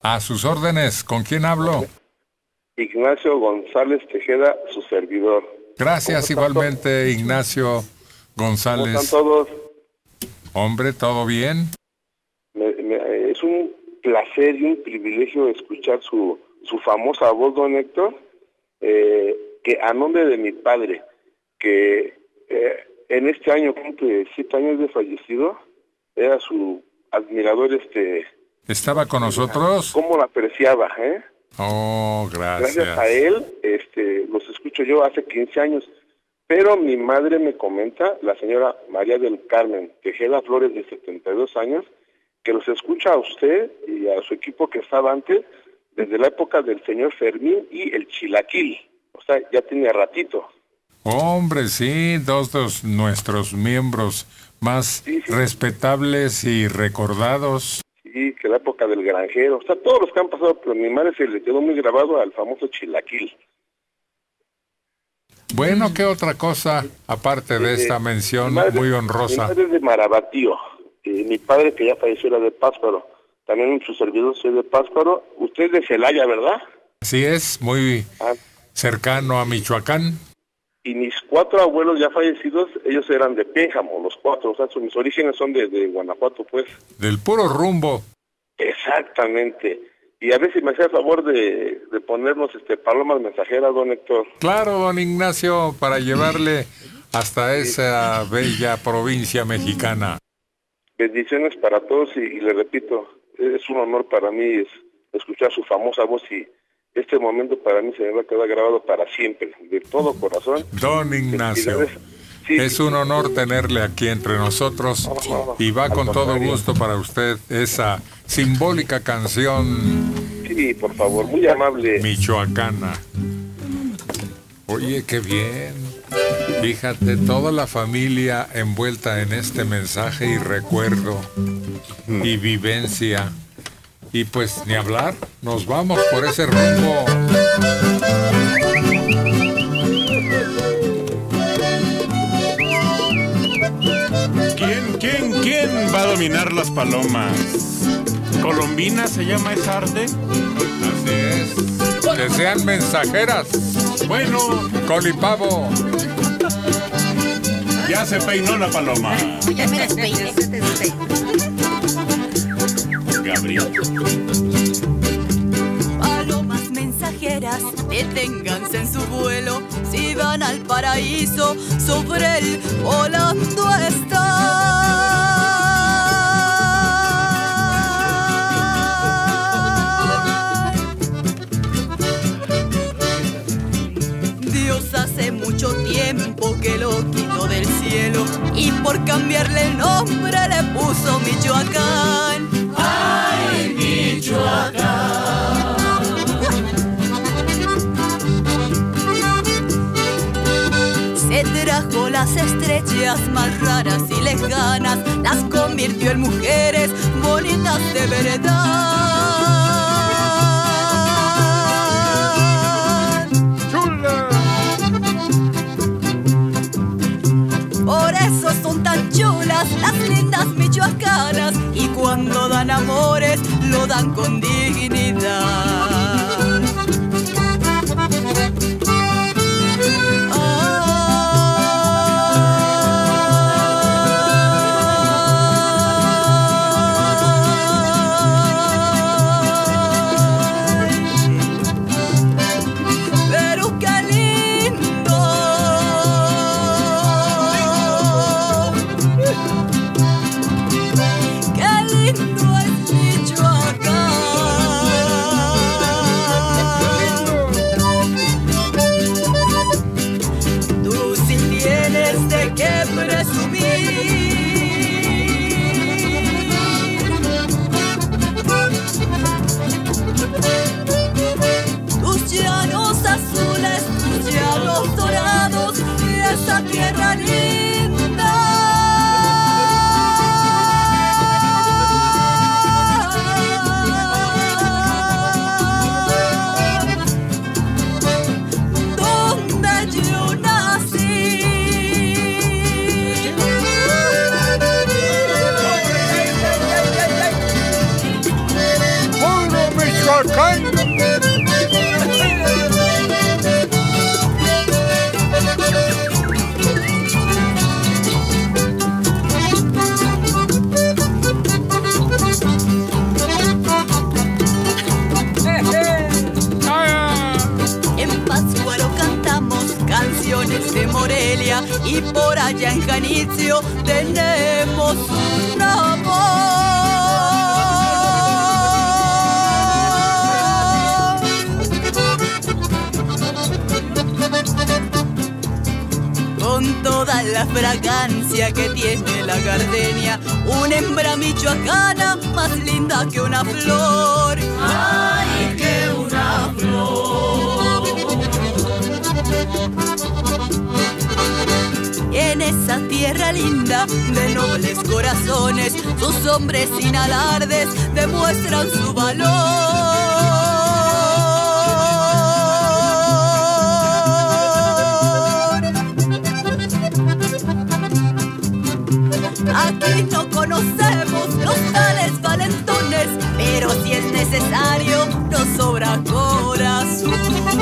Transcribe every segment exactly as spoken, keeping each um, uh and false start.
A sus órdenes, ¿con quién hablo? Ignacio González Tejeda, su servidor. Gracias igualmente, Ignacio González. ¿Cómo están todos? Hombre, ¿todo bien? Me, me, es un placer y un privilegio escuchar su, su famosa voz, don Héctor, eh, que a nombre de mi padre, que eh, en este año cumple siete años de fallecido, era su admirador. este ¿Estaba con nosotros? ¿Cómo la apreciaba, eh? Oh, gracias. Gracias a él, este, los escucho yo hace quince años. Pero mi madre me comenta, la señora María del Carmen Tejeda Flores, de setenta y dos años, que los escucha a usted y a su equipo que estaba antes, desde la época del señor Fermín y el Chilaquil. O sea, ya tenía ratito. Hombre, sí, dos de nuestros miembros más sí, sí. respetables y recordados. Sí, que la época del granjero. O sea, todos los que han pasado, pero a mi madre se le quedó muy grabado al famoso Chilaquil. Bueno, ¿qué otra cosa, aparte de eh, esta mención madre, muy honrosa? Mi madre es de Marabatío. Eh, mi padre, que ya falleció, era de Pátzcuaro. También su servidor es de Pátzcuaro. Usted es de Celaya, ¿verdad? Así es, muy ah. cercano a Michoacán. Y mis cuatro abuelos ya fallecidos, ellos eran de Pénjamo, los cuatro. O sea, mis orígenes son de, de Guanajuato, pues. Del puro rumbo. Exactamente. Y a ver si me hacía el favor de, de ponernos este palomas mensajeras, don Héctor. Claro, don Ignacio, para llevarle hasta esa sí. bella provincia mexicana. Bendiciones para todos y, y le repito, es un honor para mí es, escuchar su famosa voz y este momento para mí se me va a quedar grabado para siempre, de todo corazón. Don Ignacio, sí, es un honor tenerle aquí entre nosotros oh, y va con todo gusto para usted esa simbólica canción. Sí, por favor, muy amable. Michoacana. Oye, qué bien. Fíjate, toda la familia envuelta en este mensaje y recuerdo y vivencia. Y pues ni hablar, nos vamos por ese rumbo. ¿Quién, quién, quién va a dominar las palomas? ¿Colombina se llama esa arte? Así es. Que sean mensajeras. Bueno, colipavo. Ya se peinó la paloma. Ya me despeiné. Gabriel. Palomas mensajeras, deténganse en su vuelo. Si van al paraíso, sobre él volando están. Dios hace mucho tiempo que lo quitó del cielo y por cambiarle el nombre le puso Michoacán. ¡Ay, Michoacán! Se trajo las estrellas más raras y lejanas, las convirtió en mujeres bonitas de verdad. ¡Chula! Por eso son tan chulas las lindas michoacanas, y cuando dan amores lo dan con dignidad. Michoacán. Michoacán. De Morelia y por allá en Janitzio tenemos un amor. Con toda la fragancia que tiene la gardenia, una hembra michoacana más linda que una flor. ¡Ay, que una flor! En esa tierra linda de nobles corazones, sus hombres sin alardes demuestran su valor. Aquí no conocemos los tales valentones, pero si es necesario nos sobra corazón.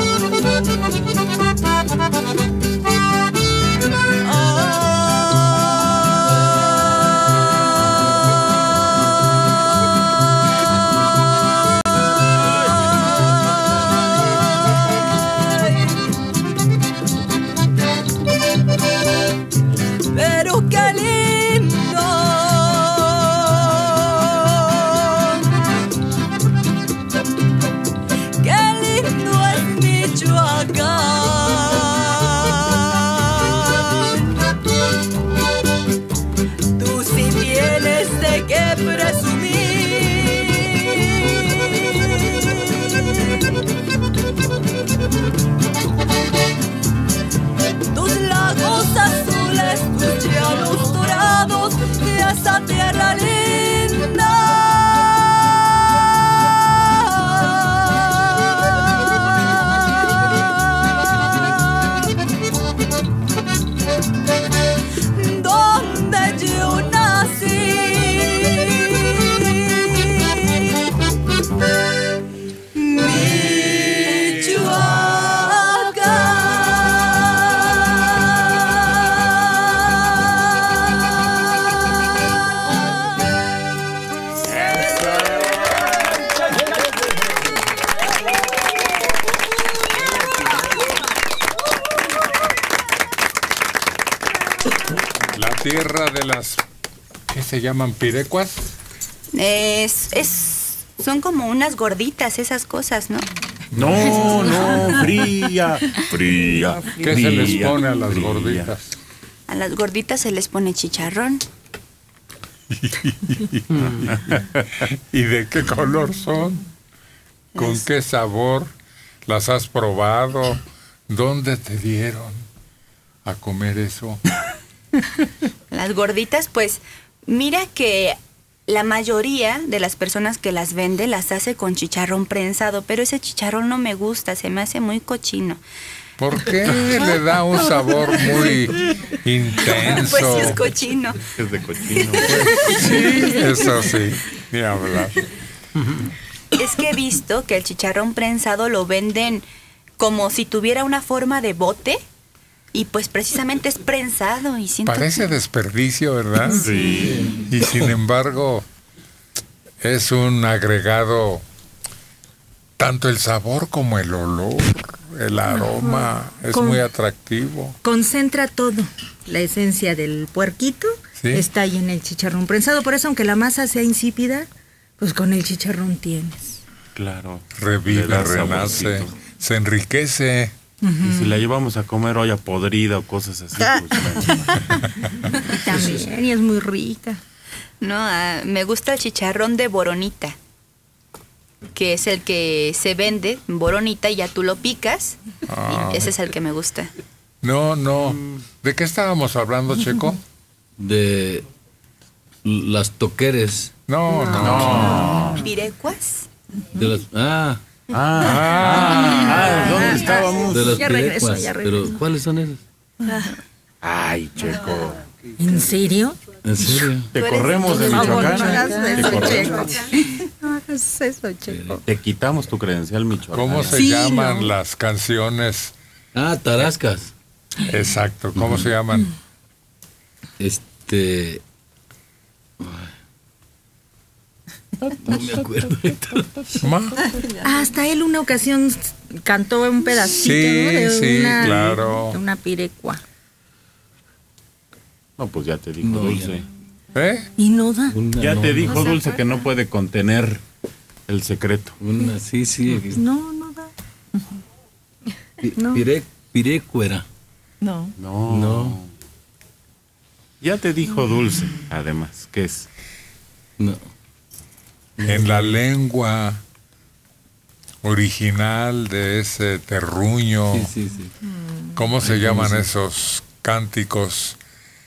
Pero qué lindo, qué lindo es Michoacán. Tú sí tienes de qué presumir. Tus lagos azules, tus llanos dorados y esa tierra linda. Donde yo nací. La tierra de las... ¿Qué se llaman? ¿Pirecuas? Es, es, son como unas gorditas esas cosas, ¿no? No, no, fría, fría. ¿Qué se les pone a las fría. gorditas? A las gorditas se les pone chicharrón. ¿Y de qué color son? ¿Con es... qué sabor? ¿Las has probado? ¿Dónde te dieron a comer eso? Las gorditas, pues, mira que la mayoría de las personas que las vende las hace con chicharrón prensado, pero ese chicharrón no me gusta, se me hace muy cochino. ¿Por qué? Le da un sabor muy intenso. Pues sí es cochino. Es de cochino. Sí, eso sí, ni hablar. Es que he visto que el chicharrón prensado lo venden como si tuviera una forma de bote. Y pues precisamente es prensado y siento parece que... desperdicio, ¿verdad? Sí. Y sin embargo es un agregado, tanto el sabor como el olor, el aroma, uh-huh. es Con, muy atractivo. Concentra todo, la esencia del puerquito, ¿sí? Está ahí en el chicharrón prensado, por eso aunque la masa sea insípida, pues con el chicharrón tienes. Claro. Revive, renace, saborcito. Se enriquece. Uh-huh. Y si la llevamos a comer olla podrida o cosas así, pues también, y es muy rica. No, uh, me gusta el chicharrón de boronita, que es el que se vende, boronita, y ya tú lo picas, ah. y ese es el que me gusta. No, no. ¿De qué estábamos hablando, Checo? De las toqueres. No, no. no. ¿Pirecuas? De las... Ah. Ah, ah, ah, ¿dónde estábamos? De las ya pirecuas, regreso, ya regreso. Pero ¿cuáles son esas? Ay, Checo. ¿En serio? ¿En serio? Te corremos de Michoacán. Te corremos. es eso, Checo? Te quitamos tu credencial, Michoacán. ¿Cómo se Sí, llaman no. las canciones? Ah, tarascas. Exacto, ¿cómo se llaman? Este. No me acuerdo. Ma. Hasta él una ocasión cantó un pedacito, Sí, ¿no? De sí, una, claro. de una pirecua. No, pues ya te dijo No, Dulce. ¿Eh? Y no da. Una, Ya no, te dijo se Dulce acuerda. que no puede contener el secreto. Una, sí, sí. No, no da. Pi- no. pire- pirecuera. No. No. No. Ya te dijo Dulce, además, que es. No. En la lengua original de ese terruño, Sí, sí, sí. ¿cómo se Ay, ¿cómo llaman se- esos cánticos?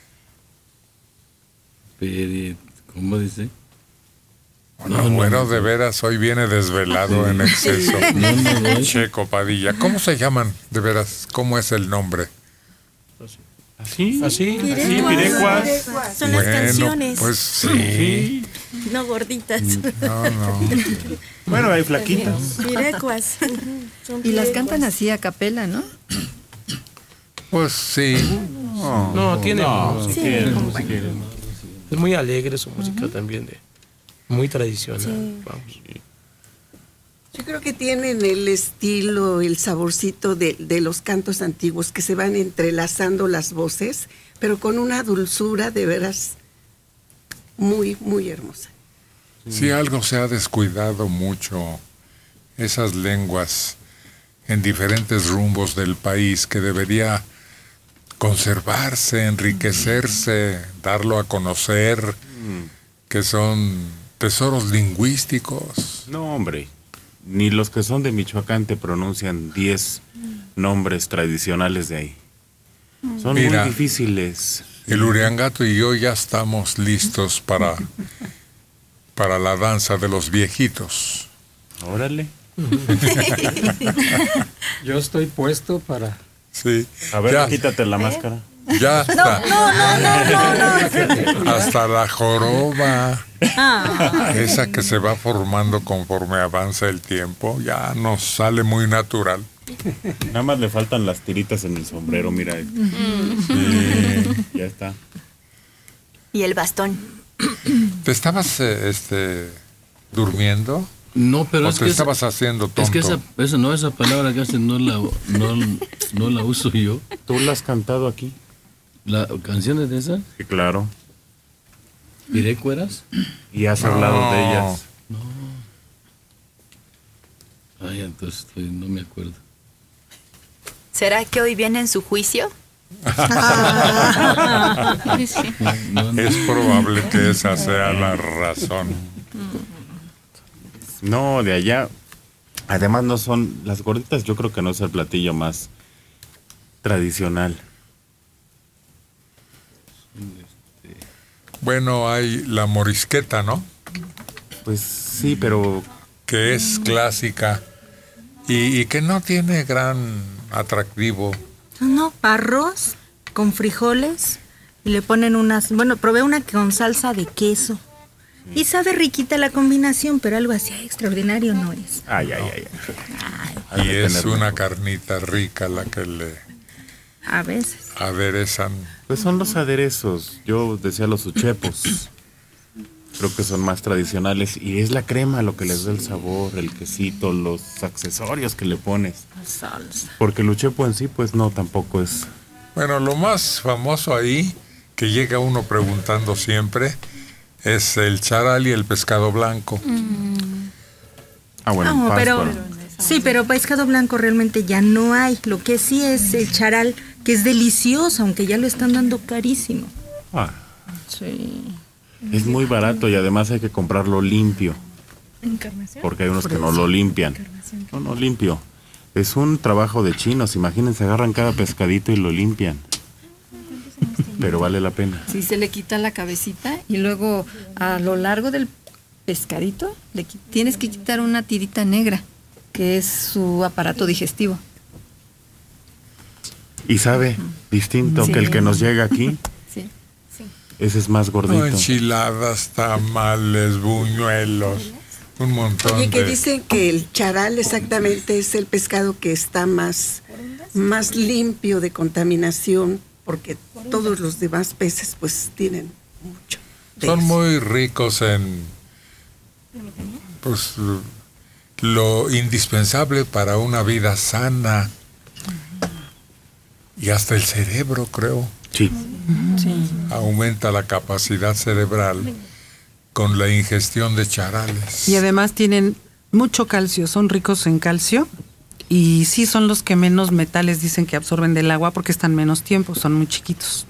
Pere- ¿Cómo dice? Bueno, No, no, bueno, no. de veras, hoy viene desvelado en exceso. No, no, no. Checo Padilla. ¿Cómo se llaman? De veras, ¿cómo es el nombre? Así, Así, así, pirecuas. Son las Bueno, canciones. pues sí. Sí. No gorditas. No, no. Bueno, hay flaquitas. Pirecuas. Y las cantan así a capela, ¿no? Pues sí. No, tiene No, música. si quieren, si quieren. Es muy alegre su música también, de muy tradicional. Vamos. Yo creo que tienen el estilo, el saborcito de, de los cantos antiguos que se van entrelazando las voces, pero con una dulzura de veras muy, muy hermosa. Si algo se ha descuidado mucho, esas lenguas en diferentes rumbos del país que debería conservarse, enriquecerse, darlo a conocer, que son tesoros lingüísticos. No, hombre. Ni los que son de Michoacán te pronuncian diez nombres tradicionales de ahí. Son Mira. muy difíciles. El Uriangato y yo ya estamos listos para, para la danza de los viejitos. Órale. Yo estoy puesto para... Sí. A ver, ya, quítate la máscara. ya está. Hasta la joroba, esa que se va formando conforme avanza el tiempo, ya nos sale muy natural. Nada más le faltan las tiritas en el sombrero, mira. Sí, ya está. Y el bastón. ¿Te estabas eh, este, durmiendo? No, pero ¿O es te que estabas esa, haciendo tonto? es que esa, esa no esa palabra que hace no la no, no la uso yo. ¿Tú la has cantado aquí? La canciones de esa, Sí, claro. pirecueras. Y has hablado de ellas. Ay, entonces estoy- no me acuerdo. ¿Será que hoy viene en su juicio? No, no. Es probable que esa sea la razón. No, de allá. Además no son... Las gorditas yo creo que no es el platillo más tradicional. Bueno, hay la morisqueta, ¿no? Pues sí, pero... Que es clásica y, y que no tiene gran atractivo. No, arroz con frijoles y le ponen unas, bueno, probé una con salsa de queso. Y sabe riquita la combinación, pero algo así extraordinario no es. Ay, ay, ay. ay. Y de es tenerlo. una carnita rica la que le A veces. aderezan. Pues son los aderezos. Yo decía los uchepos. Creo que son más tradicionales. Y es la crema lo que les da el sabor, el quesito, los accesorios que le pones. Salsa. Porque el uchepo en sí, pues no, tampoco es... Bueno, lo más famoso ahí, que llega uno preguntando siempre, es el charal y el pescado blanco. Ah, bueno, en No, pero Pátzcuaro. sí, pero pescado blanco realmente ya no hay. Lo que sí es el charal, que es delicioso, aunque ya lo están dando carísimo. Ah, Sí. es muy barato y además hay que comprarlo limpio. Encarnación. Porque hay unos que no lo limpian. No, no limpio. Es un trabajo de chinos. Imagínense, agarran cada pescadito y lo limpian. Pero vale la pena. Sí, se le quita la cabecita y luego a lo largo del pescadito le qui- tienes que quitar una tirita negra, que es su aparato digestivo. Y sabe, distinto Sí. que el que nos llega aquí. Sí. Ese es más No, gordito. enchiladas, tamales, buñuelos. Un montón. Oye, que de... dicen que el charal exactamente es el pescado que está más, más limpio de contaminación, porque todos los demás peces pues tienen mucho. Son muy ricos en pues lo indispensable para una vida sana y hasta el cerebro, creo. Sí. Sí. Aumenta la capacidad cerebral con la ingestión de charales. Y además tienen mucho calcio, son ricos en calcio y sí son los que menos metales dicen que absorben del agua porque están menos tiempo, son muy chiquitos.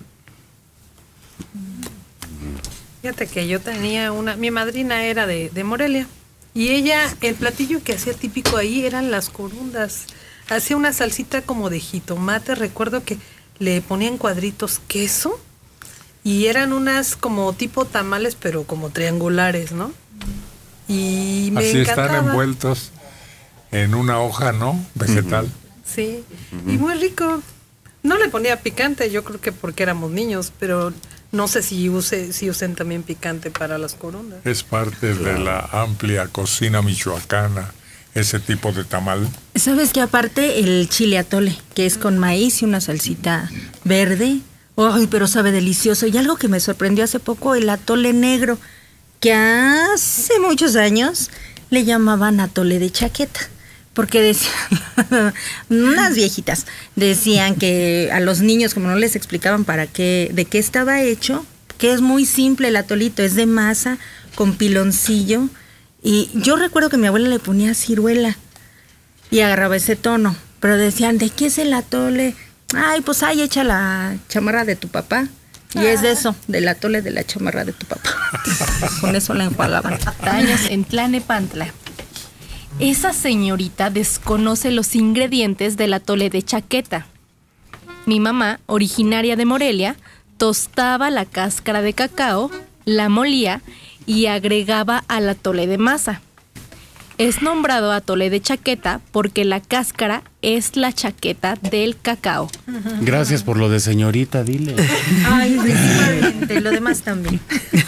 Fíjate que yo tenía una, mi madrina era de, de Morelia y ella, el platillo que hacía típico ahí eran las corundas. Hacía una salsita como de jitomate, recuerdo que le ponían cuadritos queso y eran unas como tipo tamales pero como triangulares, ¿no? Y me Así encantaba. Están envueltos en una hoja, ¿no? Vegetal. Uh-huh. Sí, uh-huh. Y muy rico. No le ponía picante, yo creo que porque éramos niños, pero no sé si use, si usen también picante para las corundas. Es parte de la amplia cocina michoacana, ese tipo de tamal. ¿Sabes que aparte el chile atole, que es con maíz y una salsita verde? ¡Ay, pero sabe delicioso! Y algo que me sorprendió hace poco, el atole negro, que hace muchos años le llamaban atole de chaqueta. Porque decían, unas viejitas, decían que a los niños, como no les explicaban para qué, de qué estaba hecho, que es muy simple el atolito, es de masa con piloncillo. Y yo recuerdo que mi abuela le ponía ciruela y agarraba ese tono, pero decían, ¿de qué es el atole? Ay, pues ahí echa la chamarra de tu papá. Y es de eso, del atole de la chamarra de tu papá. Con eso la enjuagaban. Años en Tlanepantla. Esa señorita desconoce los ingredientes del atole de chaqueta. Mi mamá, originaria de Morelia, tostaba la cáscara de cacao, la molía y agregaba al atole de masa. Es nombrado atole de chaqueta porque la cáscara es la chaqueta del cacao. Gracias por lo de señorita, dile. Ay, principalmente, lo demás también.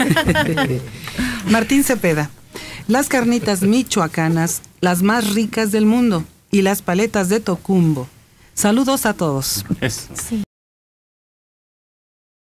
Martín Cepeda. Las carnitas michoacanas, las más ricas del mundo, y las paletas de Tocumbo. Saludos a todos. Es. Sí.